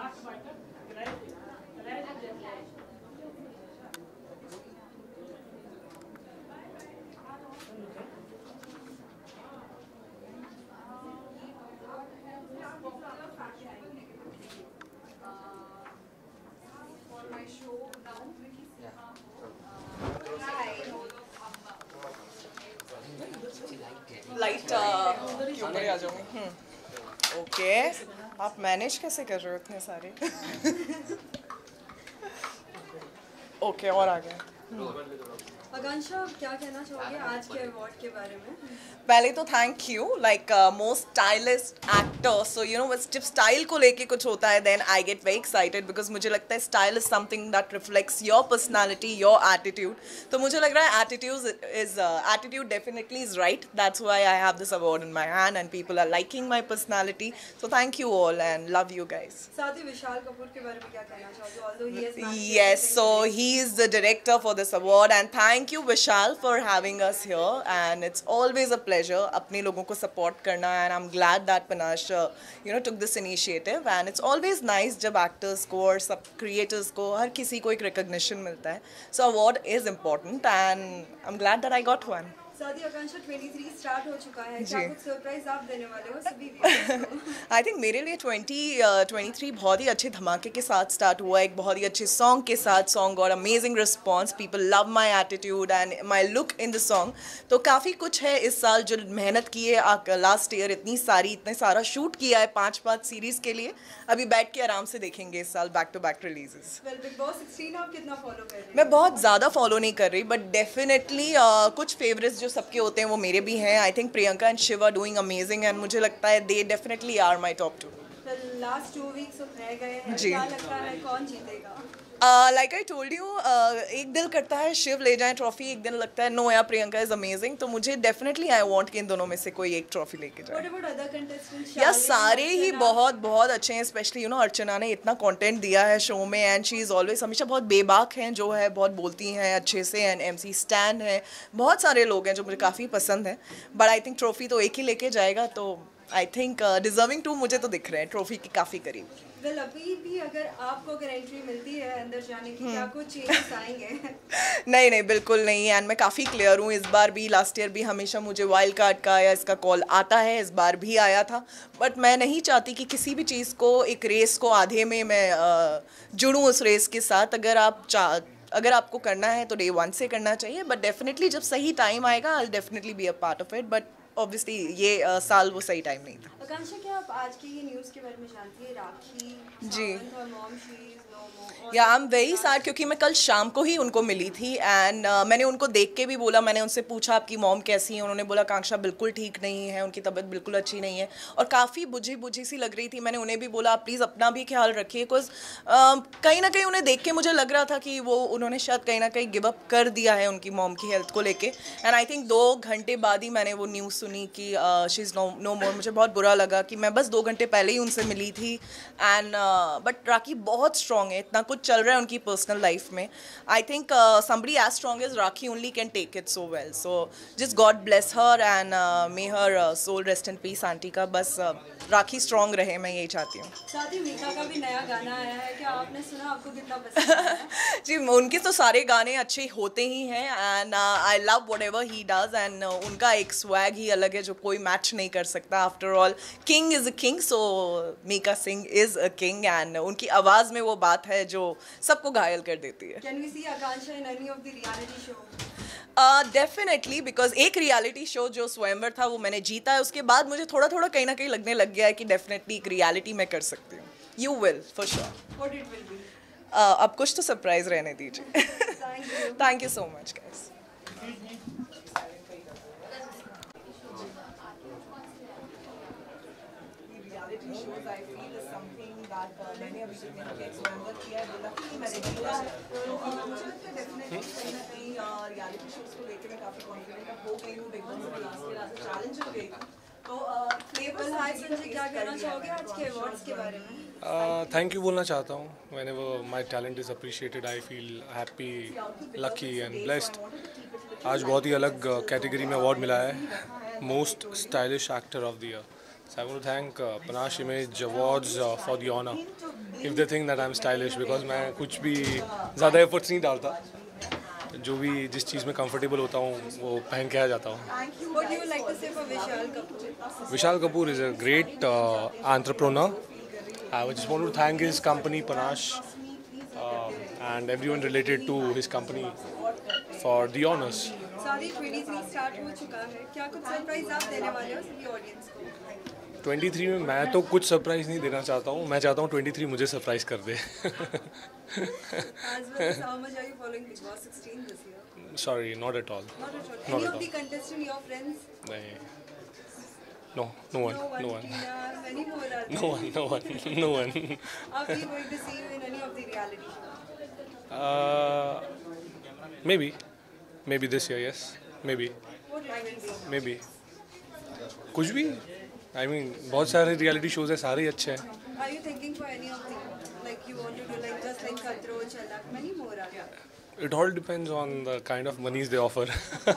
Light के ऊपर आ जाऊंगी। ओके, आप मैनेज कैसे कर रहे हो इतने सारे? ओके, और आ गया। आकांक्षा, क्या कहना चाहोगे आज के अवार्ड के बारे में? पहले तो thank you, like most stylist actor, so you know जब स्टाइल को लेके कुछ होता है then I get very excited, because मुझे लगता है style is something that reflects your personality, your attitude. तो मुझे लग रहा है attitude definitely is right, that's why I have this award in my hand and people are liking my personality, so thank you all and love you guys. साथ ही विशाल कपूर के बारे में क्या कहना चाहोगे? Although he has Yes, so he is the director for this award and thank you Vishal for having us here and it's always a pleasure अपने लोगों को support करना and I'm glad that Panache took this initiative and it's always nice जब actors को और सब creators को हर किसी को एक recognition मिलता है, so award is important and I'm glad that I got one. साथ ही आकांक्षा 23 स्टार्ट हो चुका है, क्या कुछ सरप्राइज आप देने वाले हो सभी व्यूअर्स को? आई थिंक मेरे लिए 2023 बहुत ही अच्छे धमाके के साथ स्टार्ट हुआ, एक बहुत ही अच्छे सॉन्ग के साथ। सॉन्ग और amazing response, people love my attitude and my look in the song. तो काफ़ी कुछ है इस साल जो मेहनत की है लास्ट ईयर, इतने सारा शूट किया है 5 सीरीज़ के लिए। अभी बैठ के आराम से देखेंगे इस साल back to back releases. Bigg Boss 16 आप कितना फॉलो कर रहे हैं? मैं बहुत ज़्यादा फॉलो नहीं कर रही, बट डेफिनेटली कुछ फेवरेट्स जो सबके होते हैं वो मेरे भी हैं। I think Priyanka and Shiv are doing amazing and मुझे लगता है they definitely are my top 2। Last 2 weeks रह गए हैं, क्या लगता है कौन जीतेगा? लाइक आई टोल्ड यू, एक दिल करता है शिव ले जाए ट्रॉफी, एक दिन लगता है नो यार प्रियंका इज अमेजिंग। तो मुझे डेफिनेटली आई वांट कि इन दोनों में से कोई एक ट्रॉफी लेके जाए। या सारे ही बहुत बहुत अच्छे हैं, स्पेशली अर्चना ने इतना कंटेंट दिया है शो में एंड शी इज़ ऑलवेज हमेशा बहुत बेबाक हैं जो है, बहुत बोलती हैं अच्छे से एंड MC स्टैन है, बहुत सारे लोग हैं जो मुझे काफ़ी पसंद हैं। बट आई थिंक ट्रॉफी तो एक ही लेके जाएगा, तो आई थिंक डिजर्विंग टू मुझे तो दिख रहे हैं ट्रॉफी के काफ़ी करीब। वेल अभी भी अगर एंट्री मिलती है अंदर जाने की, क्या कुछ चेंजेस आएंगे? नहीं बिल्कुल नहीं, एंड मैं काफ़ी क्लियर हूँ इस बार भी। लास्ट ईयर भी हमेशा मुझे वाइल्ड कार्ड का या इसका कॉल आता है, इस बार भी आया था। बट मैं नहीं चाहती कि किसी भी चीज़ को, एक रेस को आधे में मैं जुड़ूँ उस रेस के साथ। अगर आपको करना है तो डे 1 से करना चाहिए, बट डेफिनेटली जब सही टाइम आएगा I will definitely be a part of it. But obviously ये साल वो सही टाइम नहीं था। आकांक्षा, क्या आप आज की ये न्यूज़ के बारे में जानती है? राखी जी, मॉम या आई एम वेरी सैड, क्योंकि मैं कल शाम को ही उनको मिली थी एंड मैंने उनको देख के भी बोला, मैंने उनसे पूछा आपकी मॉम कैसी है, उन्होंने बोला आकांक्षा बिल्कुल ठीक नहीं है, उनकी तबीयत बिल्कुल अच्छी नहीं है और काफ़ी बुझी सी लग रही थी। मैंने उन्हें भी बोला आप प्लीज़ अपना भी ख्याल रखिए, बिकॉज कहीं ना कहीं उन्हें देख के मुझे लग रहा था कि उन्होंने शायद कहीं ना कहीं गिव अप कर दिया है उनकी मॉम की हेल्थ को लेके। एंड आई थिंक 2 घंटे बाद ही मैंने वो न्यूज़ सुनी कि शी इज़ नो मोर। मुझे बहुत बुरा लगा कि मैं बस 2 घंटे पहले ही उनसे मिली थी एंड बट राखी बहुत स्ट्रॉन्ग है, इतना कुछ चल रहा है उनकी पर्सनल लाइफ में। I think somebody as strong as Rakhi only can take it so well. So just God bless her and may her soul rest in peace aunty का। बस राखी स्ट्रॉन्ग रहे, मैं यही चाहती हूँ। साथ ही मीका का भी नया गाना आया है, क्या आपने सुना? आपको कितना पसंद आया? जी, उनके तो सारे गाने अच्छे होते ही हैं and I love whatever he does and उनका एक स्वैग ही अलग है जो कोई मैच नहीं कर सकता। After all king is a king, so Mika Singh is a king and उनकी आवाज़ में वो बात है जो सबको घायल कर देती है। Can we see Akansha in any of the reality show? Definitely, because एक रियलिटी शो जो स्वयंवर था वो मैंने जीता है, उसके बाद मुझे थोड़ा कहीं ना कहीं लगने लग गया है कि डेफिनेटली एक रियलिटी मैं कर सकती हूँ। You will for sure. What it will be? अब कुछ तो सरप्राइज रहने दीजिए। Thank you so much guys. Reality shows I feel is something that मैंने अभी तक नहीं एक्सप्लोर किया है, बोला कि मैंने किया है। तो मुझे लगता है डेफिनेटली कहीं ना कहीं रियलिटी शोज को लेकर मैं काफ़ी कॉन्फिडेंट हो गई हूँ। बिग बॉस के लास्ट चैलेंज हो गई थी। तो फ्लेवर हाई संजय, क्या कहना चाहोगे आज के अवार्ड्स के बारे में? थैंक यू बोलना चाहता हूँ। Whenever my talent is appreciated I feel happy, lucky and blessed. आज बहुत ही अलग कैटेगरी में अवार्ड मिला है, most stylish actor of the year. So I want to thank Panache Image Awards for the honor if they think that I'm stylish, because मैं कुछ भी ज़्यादा efforts नहीं डालता, जो भी जिस चीज़ में comfortable होता हूँ वो पहन के आ जाता हूँ. What do you like to say for Vishal Kapoor? Vishal Kapoor is a great entrepreneur. I just want to thank his company Panache and everyone related to his company for the honors. सारी 23 start हो चुका है, क्या कुछ surprise आप देने वाले हो सभी ऑडियंस को? 23 में मैं तो कुछ सरप्राइज नहीं देना चाहता हूँ, मैं चाहता हूँ 23 मुझे सरप्राइज कर दे. As well as how much are you following Big Boss 16 this year? Sorry, not at all. Not at all. Not Any at of the all. contestants, your friends? नहीं. No, no one, no one, Tina, many more are there. no one, no one, no one. Are we going to see you in any of the reality shows? Maybe this year, yes, maybe, What it will be? maybe. कुछ भी. I mean, बहुत सारे reality shows हैं, सारे ही अच्छे हैं. Are you thinking for any of them? Like you want to do like just like Khatro, Chalak, many more are there. It all depends on the kind of monies they offer.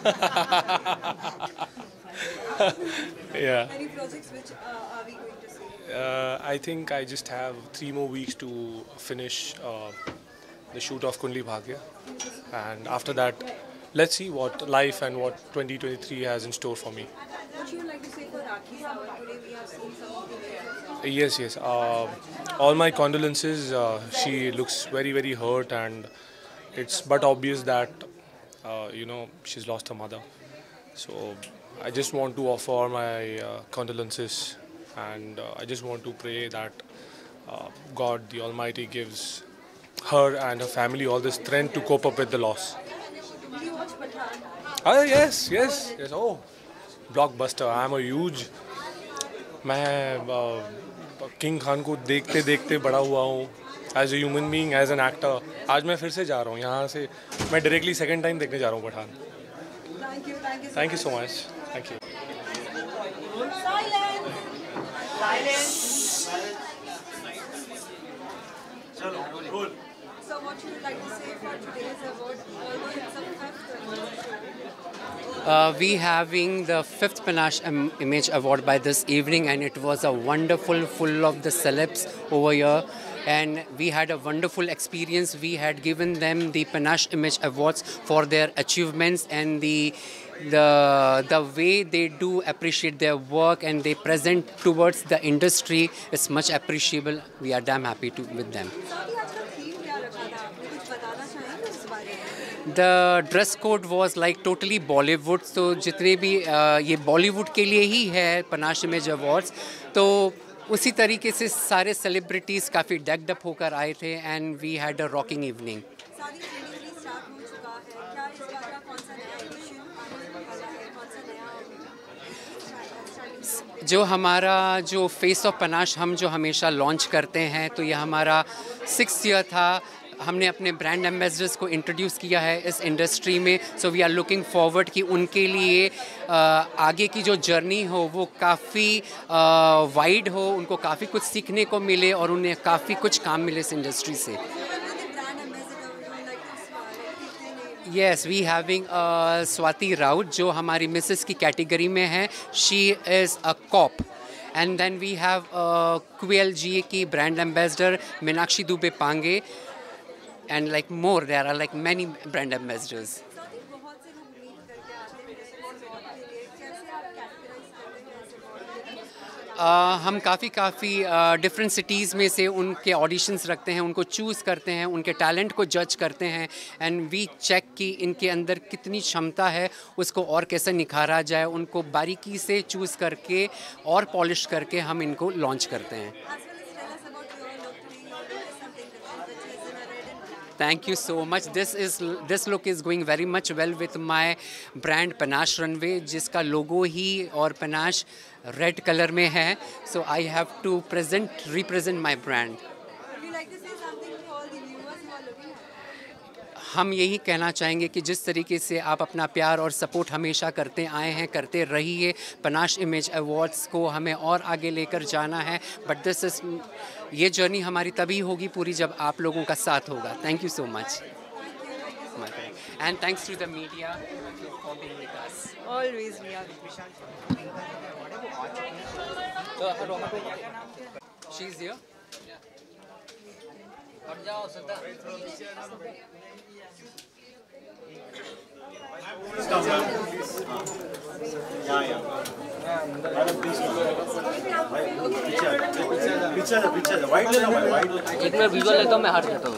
Yeah. Any projects which are we going to see? I think I just have 3 more weeks to finish the shoot of Kundli Bhagya, and after that, let's see what life and what 2023 has in store for me. What you would like to say for Rakhi Sawant? Today we have seen some of the videos. Yes. All my condolences. She looks very, very hurt, and it's but obvious that she's lost her mother. So I just want to offer my condolences, and I just want to pray that God, the Almighty, gives her and her family all the strength to cope up with the loss. Did you watch Pathaan? Yes. Oh, blockbuster. I'm a huge. मैं king Khan को देखते देखते बड़ा हुआ हूँ. As a human being, as an actor. आज मैं फिर से जा रहा हूँ यहाँ से. मैं डायरेक्टली सेकंड टाइम देखने जा रहा हूँ Pathan. Thank you Thank you so so much. Thank you. So what you would like to say for today's award? Although it's a fifth We having the 5th Panache Image Award by this evening, and it was a wonderful, full of the celebs over here, and we had a wonderful experience. We had given them the Panache Image Awards for their achievements and the way they do appreciate their work and they present towards the industry is much appreciable. We are damn happy with them. साथ ही आज का theme क्या रखा था आपने कुछ बताना चाहेंगे उस बारे में? The dress code was like totally Bollywood. So जितने भी ये Bollywood के लिए ही है Panache Image Awards, तो उसी तरीके से सारे celebrities काफ़ी decked up होकर आए थे, and we had a rocking evening. सारी 23 स्टार्ट हो चुका है, क्या इस बार का कौन सा नया एडिशन आने वाला है, कौन सा नया स्टार्टिंग? जो हमारा जो फेस ऑफ पनाश हम जो हमेशा लॉन्च करते हैं, तो ये हमारा 6th ईयर था. हमने अपने ब्रांड एम्बेसडर्स को इंट्रोड्यूस किया है इस इंडस्ट्री में. So we are looking forward कि उनके लिए आगे की जो जर्नी हो वो काफ़ी वाइड हो, उनको काफ़ी कुछ सीखने को मिले और उन्हें काफ़ी कुछ काम मिले इस इंडस्ट्री से. Yes, we having Swati Raut, जो हमारी मिसेस की कैटेगरी में है. She is a cop. And then we have QLG की brand ambassador Meenakshi Dubey Pange, and like more, there are like many brand ambassadors. बहुत से लोग उम्मीद करके आते हैं इस अवार्ड के लिए, कैसे आप कैटेगराइज करते हैं इस अवार्ड? हम काफ़ी डिफरेंट सिटीज़ में से उनके ऑडिशंस रखते हैं, उनको चूज़ करते हैं, उनके टैलेंट को जज करते हैं, एंड वी चेक कि इनके अंदर कितनी क्षमता है, उसको और कैसे निखारा जाए. उनको बारीकी से चूज़ करके और पॉलिश करके हम इनको लॉन्च करते हैं. Thank you so much. This look is going very much well with my brand Panache Runway, जिसका लोगो ही और Panache रेड कलर में है. So I have to represent my brand. Would you like to say something to all the viewers who are looking at? हम यही कहना चाहेंगे कि जिस तरीके से आप अपना प्यार और सपोर्ट हमेशा करते आए हैं, करते रहिए. पनाश इमेज अवार्ड्स को हमें और आगे लेकर जाना है, बट ये जर्नी हमारी तभी होगी पूरी जब आप लोगों का साथ होगा. Thank you so much. And thanks to the media for being with us. Always we are. She's here. एक मिनट विजुअल लेता हूँ, मैं हट जाता हूँ।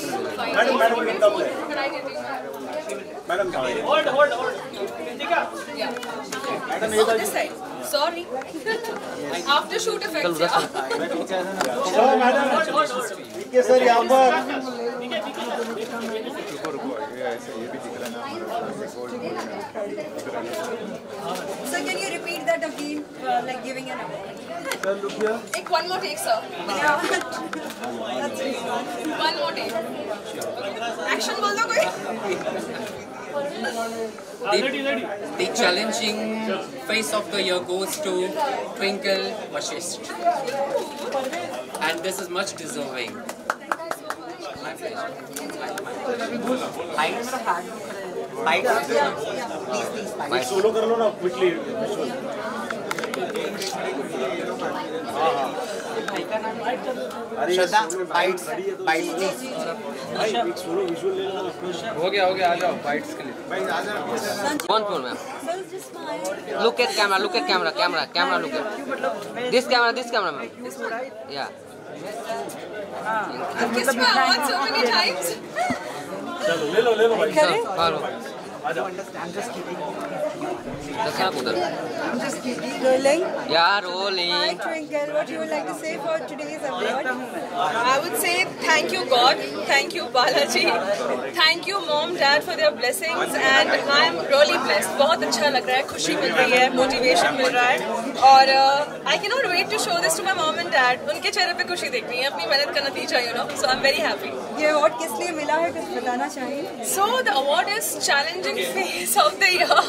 Sorry. After shoot effects. Sir यहाँ पर Sir, can you repeat that again, like giving an award? Take one more take, sir. Yeah. That's it. One more take. Action बोल दो कोई. The challenging face of the year goes to Twinkle Vashisht. And this is much deserving. My pleasure. Solo कर लो ना quickly Shraddha bites please solo visual ले लो ना हो गया आ जाओ बाइट्स के लिए। One more, ma'am. Sir, just smile. Look at camera, look at camera, look at. This camera, ma'am. Yeah. I've kissed my award so many times. चलो ले लो भाई Sir, follow. I'm just keeping rolling. Yeah, Hi rolling. Twinkle, what you would like to say for today's award? I would say thank you God, thank you Balaji, thank you mom, dad for their blessings and I am really blessed. बहुत अच्छा लग रहा है, खुशी मिल रही है, motivation मिल रहा है और I cannot wait to show this to my mom and dad. उनके चेहरे पे खुशी देखनी है, अपनी मेहनत का नतीजा, you know. So I'm very happy. ये अवार्ड किस लिए मिला है कुछ बताना चाहिए? So the award is challenging face of the year.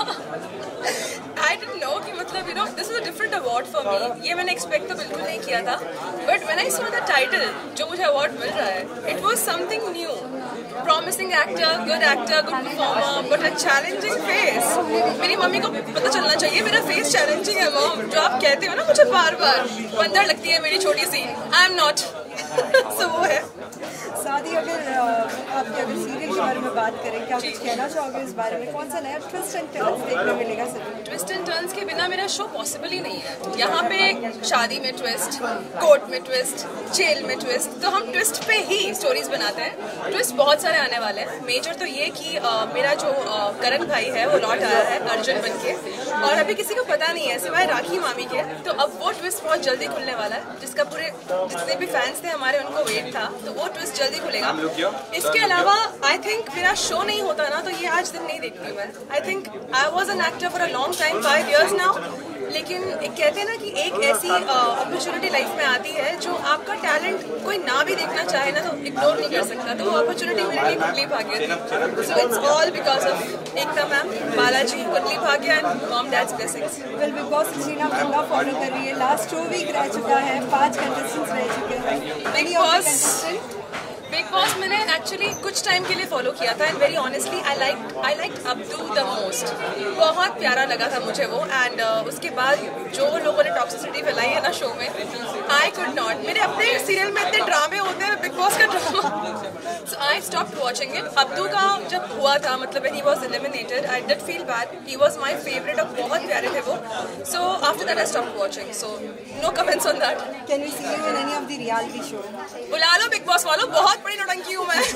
I didn't know कि मतलब you know this is a different award for me. ये मैंने expect तो बिल्कुल नहीं किया था. But when I saw the title, जो मुझे award मिल रहा है, it was something new. Promising actor, good performer, but a challenging face. मेरी मम्मी को पता चलना चाहिए मेरा face challenging है mom. जो आप कहते हो ना मुझे बार-बार बंदर लगती है मेरी छोटी सी. I am not. So वो है. सादी अगर आपके अगर सीरियल के बारे में बात करें क्या कुछ कहना चाहोगे इस बारे में? कौन सा नया ट्विस्ट एंड टर्न्स देखने मिलेगा सर? ट्विस्ट एंड टर्न्स के बिना मेरा शो पॉसिबल ही नहीं है. यहाँ पे शादी में ट्विस्ट, कोर्ट में ट्विस्ट, जेल में ट्विस्ट, तो हम ट्विस्ट पे ही स्टोरीज बनाते हैं. ट्विस्ट बहुत सारे आने वाले हैं. मेजर तो ये कि मेरा जो करण भाई है वो लौट आया है अर्जुन बन के और अभी किसी को पता नहीं है सिवाय राखी मामी के. तो अब वो ट्विस्ट बहुत जल्दी खुलने वाला है जिसका पूरे जितने भी फैंस थे हमारे उनको वेट था. तो वो ट्विस्ट जल्दी खुलेगा. इसके अलावा आई थिंक मेरा शो नहीं होता ना तो ये आज दिन नहीं देखती मैं. I think I was an actor for a long time, 5 years now. लेकिन एक कहते हैं ना कि एक ऐसी अपॉर्चुनिटी लाइफ में आती है जो आपका टैलेंट कोई ना भी देखना चाहे ना तो इग्नोर नहीं कर सकता. तो वो अपॉर्चुनिटी मेरे लिए कुंडली भाग्य थी. So it's all because of Ekta ma'am, Balaji, Kundali Bhagya and mom dad's blessings. Well big boss series आप पूरा फॉलो कर रही है. लास्ट 2 वीक रह चुका है, 5 कंटेस्टेंट्स रह चुके हैं. बिग बॉस मैंने एक्चुअली कुछ टाइम के लिए फॉलो किया था and very honestly I like Abdu the most. बहुत प्यारा लगा था मुझे वो. एंड उसके बाद जो लोगों ने टॉक्सिसिटी फैलाई है ना शो में, आई कुड नॉट. मेरे अपने सीरियल में इतने ड्रामे होते हैं, बिग बॉस का drama. So I stopped watching it. Abdu का जब हुआ था मतलब when he was eliminated I did feel bad. He was my favourite और बहुत प्यारे थे वो. So after that I stopped watching. So no comments on that. Can we see you in any of the reality show? बुला लो big boss वालों, बहुत बड़ी नौटंकी हूँ मैं.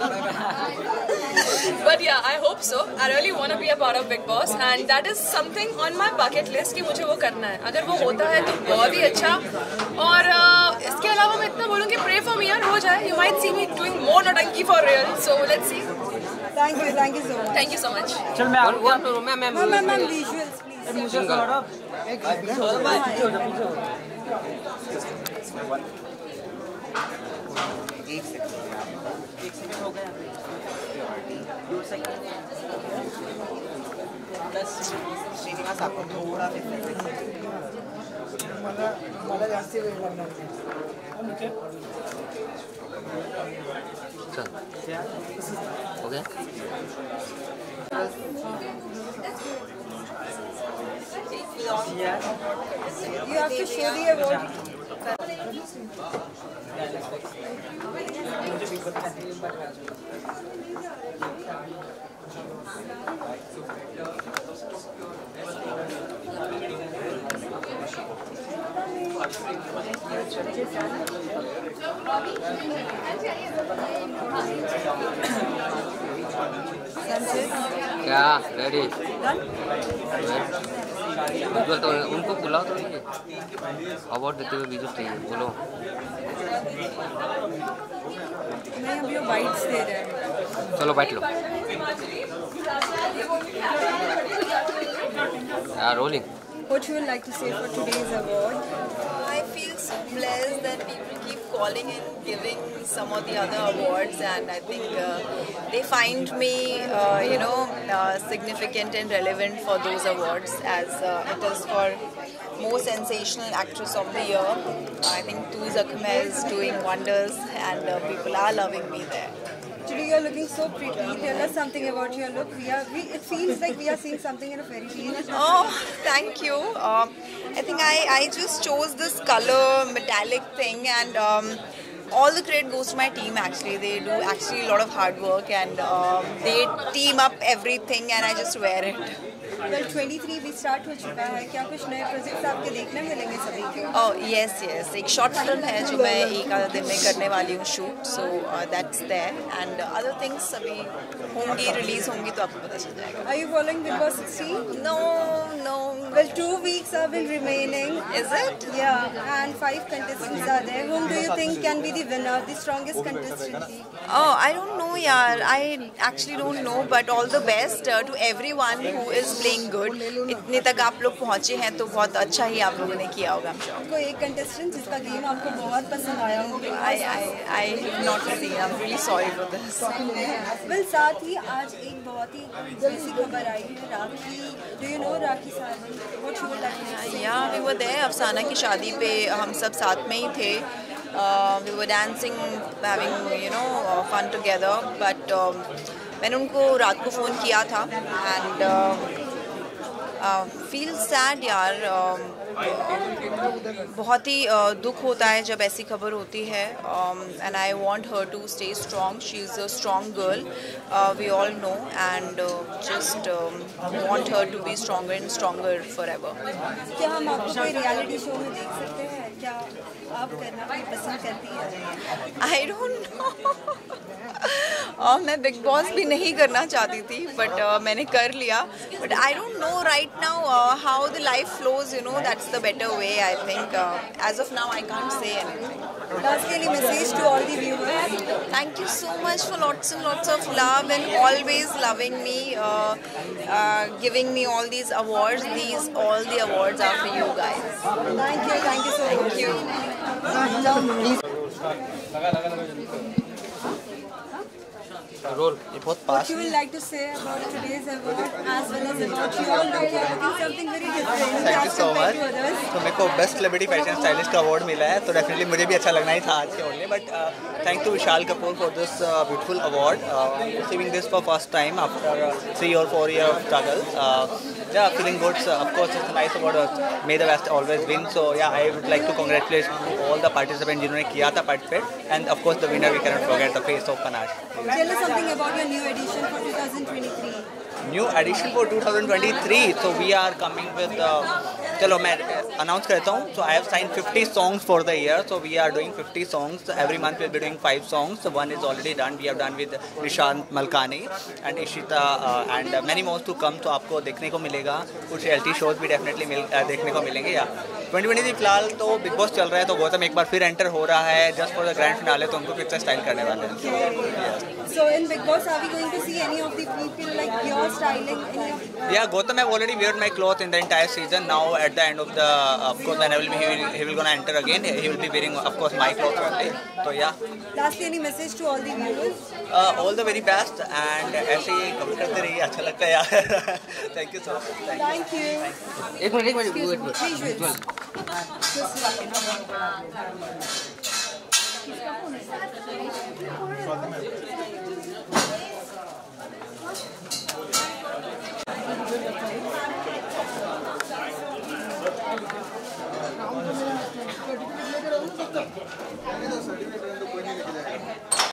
But yeah, I hope so. I really want to be a part of Big Boss and that is something on my bucket list कि मुझे वो करना है. अगर वो होता है तो बहुत ही अच्छा. और इसके अलावा मैं इतना बोलूँगी pray for me यार, हो जाए. You might see me doing more नौटंकी for real. So let's see. Thank you so much. Thank you so much. चल मैं Ma'am, visuals please. एक सेकंड हो गया 2 सेकंड. प्लस श्रीनिवास आपको थोड़ा मला जास्त वेळ लागणार. हो गया. You have to show the award. क्या रेडी विजुअल तो उनको बुलाओ तो अवार्ड देते हुए विजुअल चाहिए बोलो नहीं अभी वो बाइट्स दे रहे हैं चलो बैठ लो rolling What you would like to say for today's award? I feel so blessed that people keep calling and giving some of the other awards, and I think they find me, significant and relevant for those awards, as it is for most sensational actress of the year. I think Tuz Akhme is doing wonders, and people are loving me there. Today you're looking so pretty. Tell us something about your look. It feels like we are seeing something in a fairy tale. Oh, thank you. I think I just chose this color metallic thing, and all the credit goes to my team. Actually, they do actually a lot of hard work, and they team up everything, and I just wear it. Well, 23 भी start हो चुका है. क्या कुछ नए projects आपके देखने मिलेंगे सभी को? Oh yes, एक शॉर्ट फिल्म है जो मैं एक आधा दिन में करने वाली हूँ shoot. So that's there, and other things अभी होंगी, रिलीज होंगी तो आपको पता चल जाएगा. Are you following Big Boss 16? No. Well, 2 weeks are been remaining. Is it? Yeah, and 5 contestants are there. Whom do you think can be the winner, the strongest contestant? Oh, I don't know, yaar. I actually don't know, but all the best to everyone who is playing good. इतने तक आप लोग पहुँचे हैं तो बहुत अच्छा ही आप लोगों ने किया होगा, I'm sure. कोई एक contestant जिसका गेम आपको बहुत पसंद आया हो? I have not seen. I'm really sorry for this. Well, साथ ही आज एक बहुत ही ऐसी खबर आई है राखी. Do you know Rakhi Sarwan? What you would like to say? Yeah, we were there. अफसाना की शादी पे हम सब साथ में ही थे. We were dancing, having fun together. But मैंने उनको रात को फ़ोन किया था and feel sad यार. बहुत ही दुख होता है जब ऐसी खबर होती है. And I want her to stay strong. She is a strong girl. We all know, and just want her to be stronger and stronger forever. क्या हम आपको कोई रियलिटी शो में देख सकते हैं? क्या आप करना पसंद करती हैं? I don't know. मैं बिग बॉस भी नहीं करना चाहती थी, बट मैंने कर लिया. But I don't know right now how the life flows. That's the better way, I think. As of now, I can't say anything. Lastly, message to all the viewers. Thank you so much for lots and lots of love and always loving me, giving me all these awards. All the awards are for you guys. Thank you so much. Thank you. Roll What you would like to say about today's award as well as about you all looking something very different? Thank you so much. तो मेरे को best celebrity fashion stylist का award मिला है, तो definitely मुझे भी अच्छा लगना ही था आज के only. But thank to Vishal Kapoor for this beautiful award, receiving this for first time after 3 or 4 years of struggle. Yeah, feeling good. Of course, it's a nice award. May the best always win. So yeah, I would like to congratulate all the participants जिन्होंने किया था participate, and of course the winner we cannot forget, the face of Panache. Tell us something about your new edition for 2023. New edition for 2023. So we are coming with. चलो मैं announce करता हूँ. So I have signed 50 songs for the year. So we are doing 50 songs. Every month we'll be doing 5 songs. So one is already done. We have done with Nishant Malkani and Ishita and many more to come. तो आपको देखने को मिलेगा. कुछ reality shows भी definitely देखने को मिलेंगे. या 2023 फिलहाल तो बिग बॉस चल रहा है, तो गौतम एक बार फिर एंटर हो रहा है just for the grand finale, तो उनको फिर से स्टाइल करने वाले हैं. So in Big Boss, are we going to see any of the people like your styling? Yeah, Gautam have already wear my clothes in the entire season. Now at the end of the, of course, when he will gonna enter again, he will be wearing, of course, my clothes only. So yeah. Lastly, any message to all the viewers? All the very best, and ऐसे ही comment करते रहिए, अच्छा लगता है यार. Thank you so much. Thank you. एक minute Visuals. Certificate